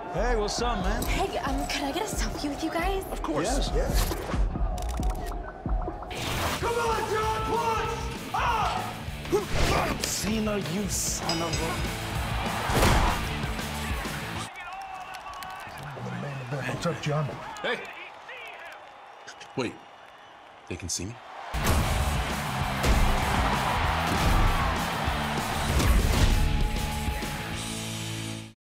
Hey, what's up, man? Hey, can I get a selfie with you guys? Of course. Yes. Come on, John, push! Ah! Cena, you son of a... What's up, John? Hey! Wait, they can see me?